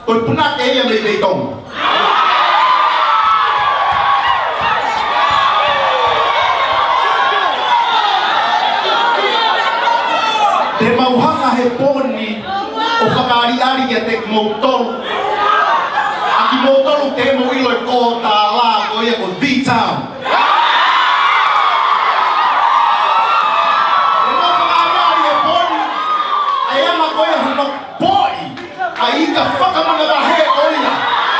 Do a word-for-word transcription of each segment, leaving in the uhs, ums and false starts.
Oi puna ke ia me Veitongo. Te mauhanga he poni o whakaari-ari kia te mautolu. Aki mautolu te mo ilo e kōtā lā ko ia ko Veitongo. Te mo whakaari-ari he poni a iama ko ia hano poi a ika whakamana wahe ko ia.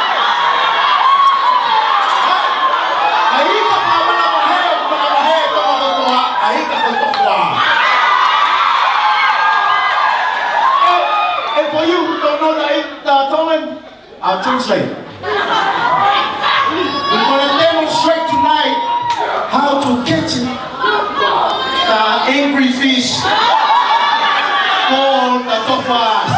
A ika whakamana wahe o kumana wahe toa kotoa a ika ko Tofua'a. And for you who don't know the uh, Tongan, I'll translate. We're going to demonstrate tonight how to catch the angry fish called the Tofua'a.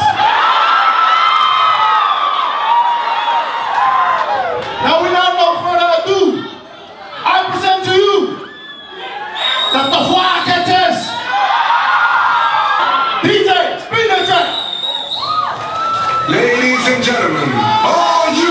Now without no further ado, I present to you the Tofua'a catchers. D J, spin the track. Ladies and gentlemen, are you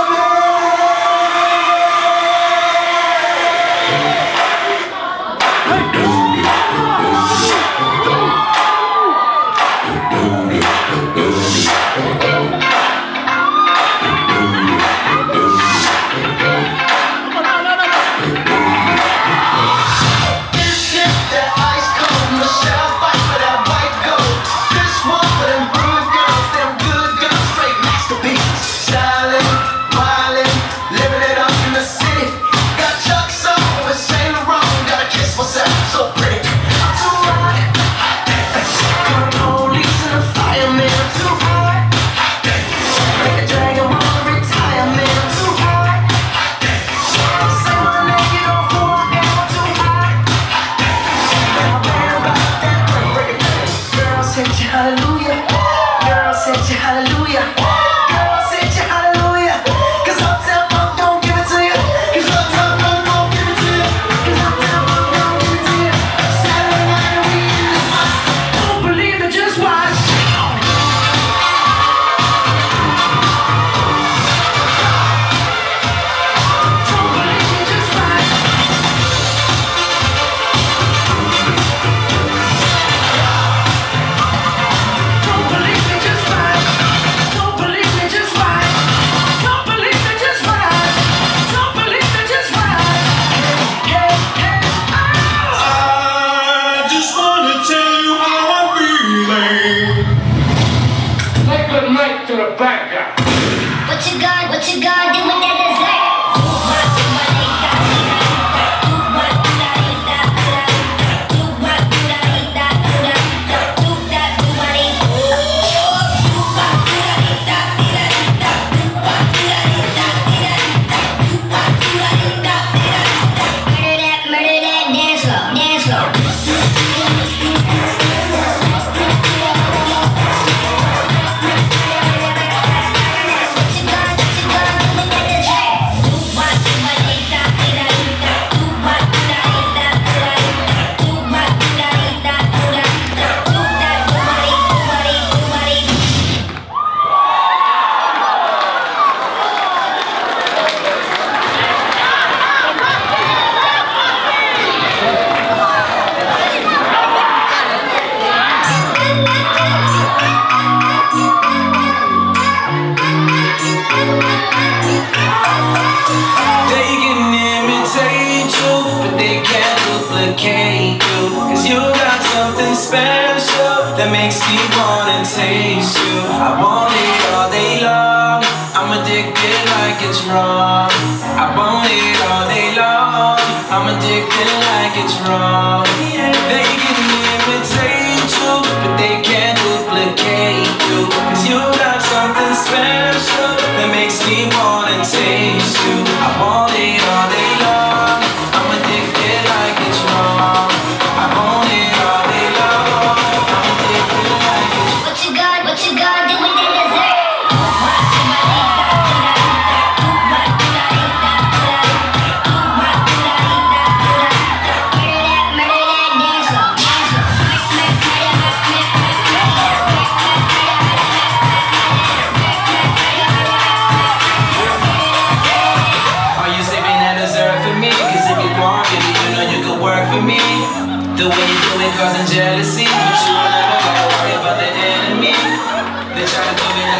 to the back guy? What you got, what you got, do with that dessert? That makes me wanna taste you. I want it all day long. I'm addicted like it's wrong. I want it all day long. I'm addicted like it's wrong. They can imitate you, but they can't duplicate you. Cause you got something special that makes me wanna taste you. I want it all day long. I'm addicted like it's wrong. I want it all day long. What you got, what you got, do with that dessert? Murder that, murder that, dance floor, dance floor. The way you do it causing jealousy, but you don't ever gotta worry about the enemy. They try to put me